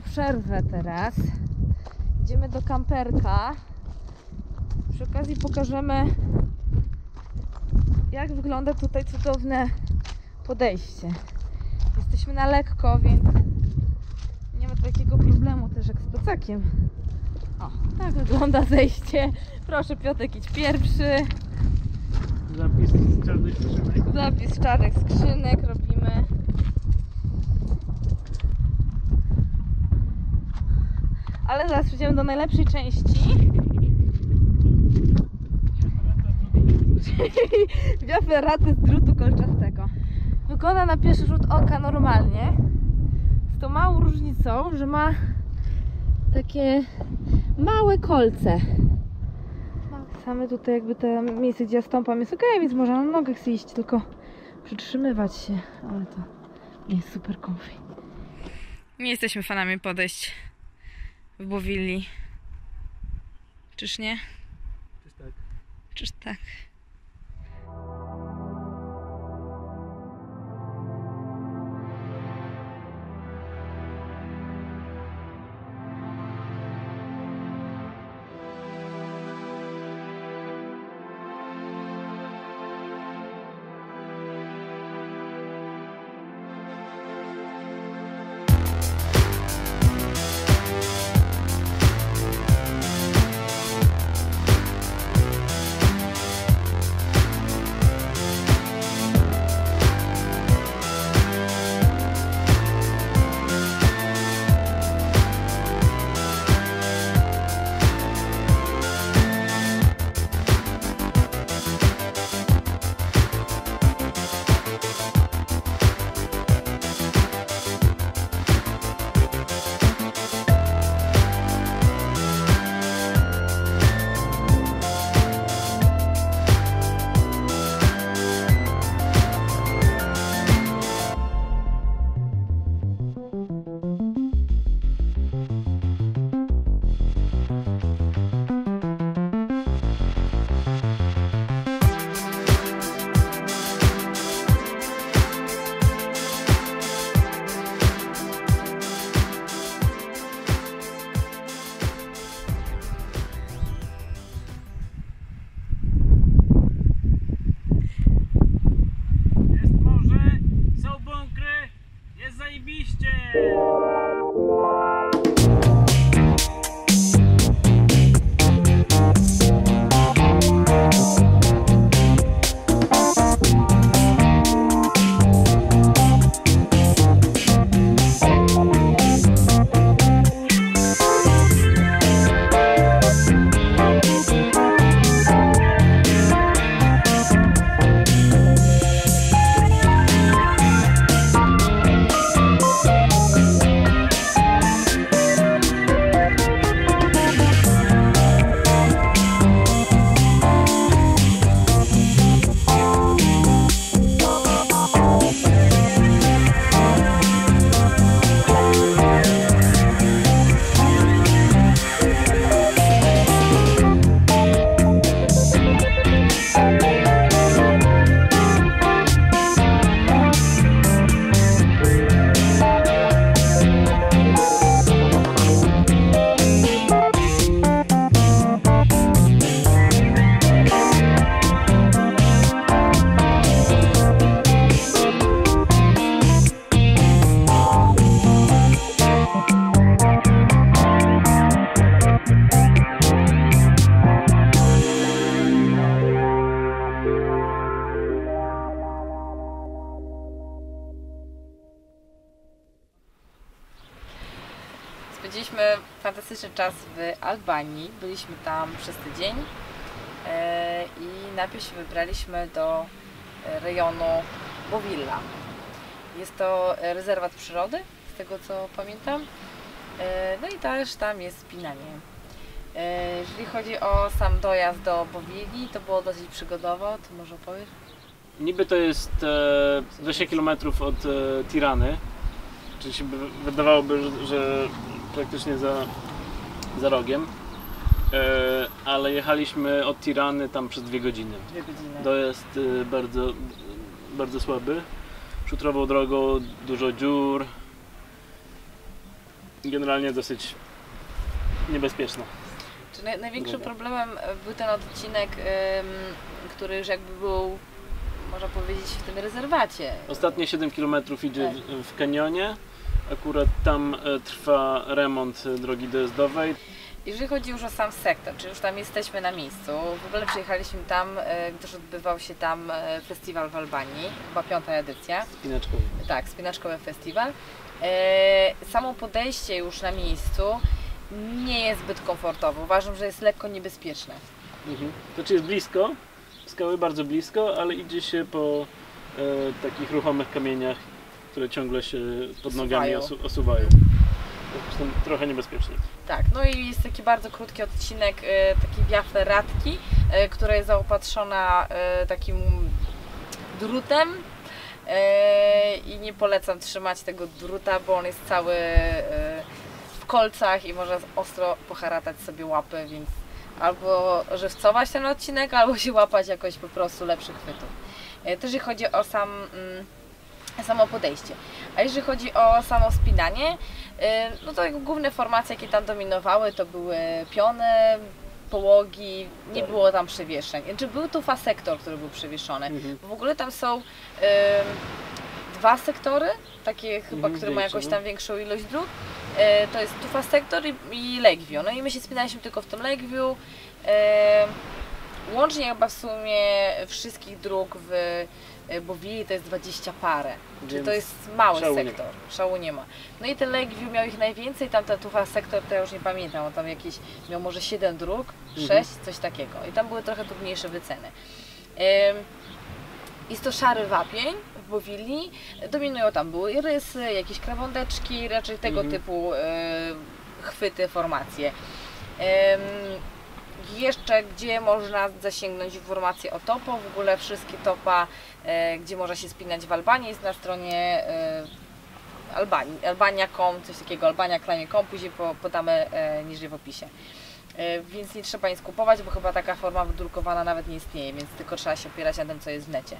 przerwę teraz. Idziemy do kamperka. Przy okazji pokażemy, jak wygląda tutaj cudowne podejście. Jesteśmy na lekko, więc nie ma takiego problemu też jak z plecakiem. O, tak wygląda zejście. Proszę, Piotrek, idź pierwszy. Zapis z czarnych skrzynek. Zapis z czarnych skrzynek robimy. Ale zaraz przejdziemy do najlepszej części. Wiaferaty z drutu kolczastego. Wygląda na pierwszy rzut oka normalnie. Z tą małą różnicą, że ma takie małe kolce. Same tutaj jakby te miejsce, gdzie ja stąpam, jest ok, więc można na nogach sobie iść, tylko przytrzymywać się, ale to nie jest super comfy. Nie jesteśmy fanami podejść w Bowilli. Czyż nie? Czyż tak? Czyż tak? Spędziliśmy fantastyczny czas w Albanii, byliśmy tam przez tydzień i najpierw się wybraliśmy do rejonu Bowilla. Jest to rezerwat przyrody, z tego co pamiętam, no i też tam jest spinanie. Jeżeli chodzi o sam dojazd do Bowilli, to było dosyć przygodowo, to może opowiesz? Niby to jest 20 km od Tirany, czyli się wydawałoby, że praktycznie za rogiem, ale jechaliśmy od Tirany tam przez 2 godziny. 2 godziny. Dojazd bardzo słaby, szutrową drogą, dużo dziur. generalnie dosyć niebezpieczna. Czy największym Droga. problemem był ten odcinek, który już jakby był, można powiedzieć, w tym rezerwacie. Ostatnie 7 km idzie Tak. w kanionie. Akurat tam trwa remont drogi dojazdowej. Jeżeli chodzi już o sam sektor, czy już tam jesteśmy na miejscu, w ogóle przyjechaliśmy tam, gdyż odbywał się tam festiwal w Albanii, chyba 5. edycja. Spinaczkowy. Tak, spinaczkowy festiwal. Samo podejście już na miejscu nie jest zbyt komfortowe. Uważam, że jest lekko niebezpieczne. Znaczy jest blisko, skały bardzo blisko, ale idzie się po takich ruchomych kamieniach, które ciągle się pod nogami osuwają. Zresztą trochę niebezpiecznie. Tak, no i jest taki bardzo krótki odcinek takiej Via Ferrati, która jest zaopatrzona takim drutem i nie polecam trzymać tego druta, bo on jest cały w kolcach i można ostro poharatać sobie łapy, więc albo żywcować ten odcinek, albo się łapać jakoś po prostu lepszych chwytów. Też jeżeli chodzi o samo podejście. A jeżeli chodzi o samo spinanie, no to główne formacje, jakie tam dominowały, to były piony, połogi, nie Tak. było tam przewieszeń. Znaczy był tu sektor, który był przewieszony. W ogóle tam są 2 sektory, takie chyba, które mają jakąś tam większą ilość dróg. To jest Tufa sektor i Lakeview. No i my się spinaliśmy tylko w tym Lakeview. Łącznie chyba w sumie wszystkich dróg w Bowili to jest 20 parę. Czyli to jest mały sektor, szału nie ma. No i ten Lakeview miał ich najwięcej, tam ten Tufa sektor to ja już nie pamiętam, on tam jakieś miał może 7 dróg, 6, coś takiego. I tam były trochę trudniejsze wyceny. Jest to szary wapień w Bowili, dominują tam były rysy, jakieś krawądeczki, raczej tego typu chwyty, formacje. Jeszcze gdzie można zasięgnąć informacje o topo, w ogóle wszystkie topa, gdzie można się spinać w Albanii, jest na stronie Albanii, albania.com, coś takiego, albania.com, później podamy niżej w opisie. Więc nie trzeba nic kupować, bo chyba taka forma wydrukowana nawet nie istnieje, więc tylko trzeba się opierać na tym, co jest w necie.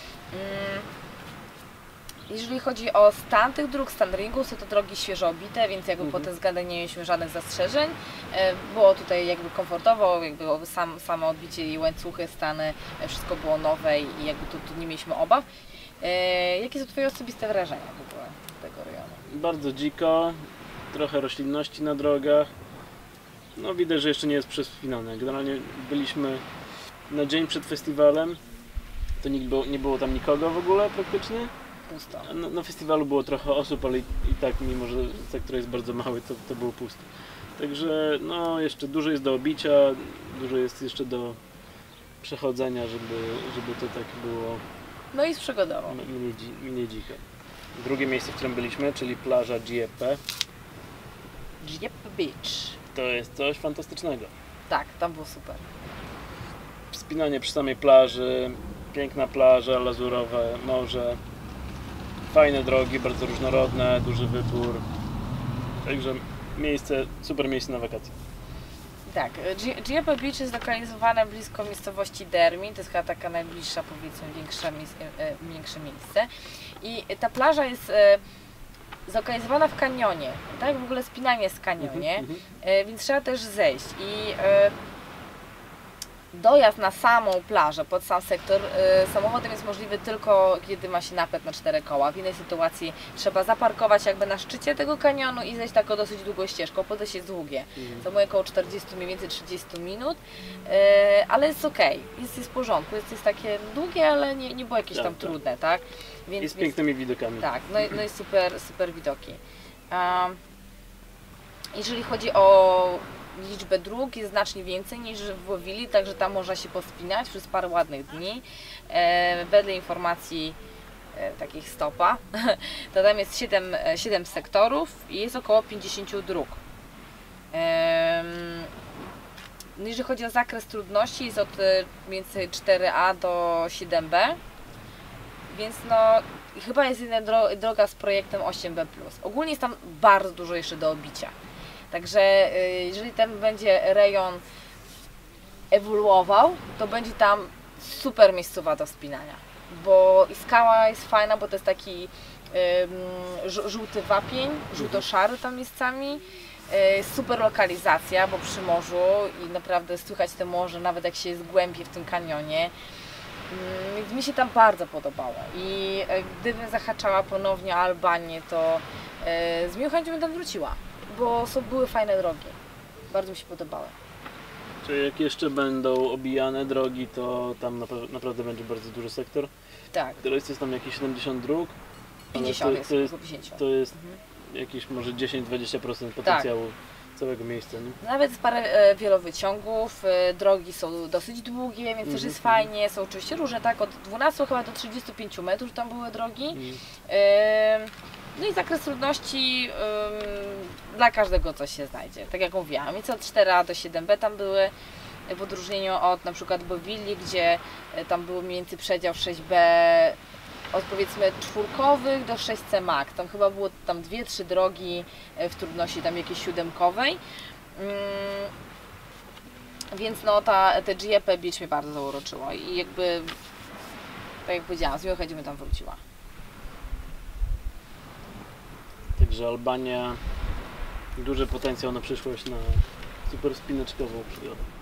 Jeżeli chodzi o stan tych dróg, stan ringu, są to drogi świeżo obite, więc jakby pod tym względem nie mieliśmy żadnych zastrzeżeń. Było tutaj jakby komfortowo, jakby samo odbicie i łańcuchy, stany, wszystko było nowe i jakby tu nie mieliśmy obaw. Jakie są Twoje osobiste wrażenia w ogóle tego rejonu? Bardzo dziko, trochę roślinności na drogach. No widać, że jeszcze nie jest przespinane. Generalnie byliśmy na dzień przed festiwalem, to nie było tam nikogo w ogóle praktycznie. Pusto. Na festiwalu było trochę osób, ale i tak, mimo że sektor jest bardzo mały, to było pusto. Także no jeszcze dużo jest do obicia, dużo jest jeszcze do przechodzenia, żeby to tak było No i przygodowo. mniej dziko. Drugie miejsce, w którym byliśmy, czyli plaża Gieppe, Gieppe Beach. to jest coś fantastycznego. Tak, tam było super. Wspinanie przy samej plaży, piękna plaża, lazurowe morze, fajne drogi, bardzo różnorodne, duży wybór. Także super miejsce na wakacje. Tak, Gieppe Beach jest zlokalizowane blisko miejscowości Dermi, to jest chyba taka najbliższa, powiedzmy, większe miejsce. I ta plaża jest zlokalizowana w kanionie, tak? W ogóle spinanie jest w kanionie, więc trzeba też zejść. I dojazd na samą plażę, pod sam sektor samochodem jest możliwy tylko kiedy ma się napęd na 4 koła. W innej sytuacji trzeba zaparkować jakby na szczycie tego kanionu i zejść taką dosyć długą ścieżką. Podejście jest długie, zajmuje około 40, mniej więcej 30 minut, ale jest ok, jest w porządku, jest takie długie, ale nie było jakieś tam trudne, tak? I z pięknymi widokami. Tak, no i super widoki. Jeżeli chodzi o liczbę dróg, jest znacznie więcej niż w Bowili, także tam można się pospinać przez parę ładnych dni. Wedle informacji takich stopa, to tam jest 7 sektorów i jest około 50 dróg. No jeżeli chodzi o zakres trudności, jest od mniej więcej 4A do 7B, więc no chyba jest jedna droga z projektem 8B+. Ogólnie jest tam bardzo dużo jeszcze do obicia. Także jeżeli ten będzie rejon ewoluował, to będzie tam super miejscowa do wspinania. Bo i skała jest fajna, bo to jest taki żółty wapień, żółto-szary tam miejscami. Super lokalizacja, bo przy morzu i naprawdę słychać te morze, nawet jak się jest głębiej w tym kanionie. Więc mi się tam bardzo podobało i gdybym zahaczała ponownie o Albanię, to z miłą chęcią bym tam wróciła, bo były fajne drogi, bardzo mi się podobały. Czyli jak jeszcze będą obijane drogi, to tam naprawdę będzie bardzo duży sektor. Tak. Teraz jest tam jakieś 70 dróg. 50 jest, około 50. To jest jakieś może 10-20% potencjału całego miejsca. Nie? Nawet jest parę wielowyciągów, drogi są dosyć długie, więc też jest fajnie. Są oczywiście różne, tak, od 12 chyba do 35 metrów tam były drogi. No i zakres trudności dla każdego coś się znajdzie. Tak jak mówiłam, więc od 4A do 7B tam były, w odróżnieniu od na przykład Bowilli, gdzie tam był mniej więcej przedział 6B od powiedzmy 4 do 6C max. Tam chyba było tam 2-3 drogi w trudności tam jakiejś 7-kowej. Więc no te GEP Beach mnie bardzo zauroczyło i jakby, tak jak powiedziałam, z miłą chęcią tam wróciła. Także Albania, duży potencjał na przyszłość, na super spinaczkową przygodę.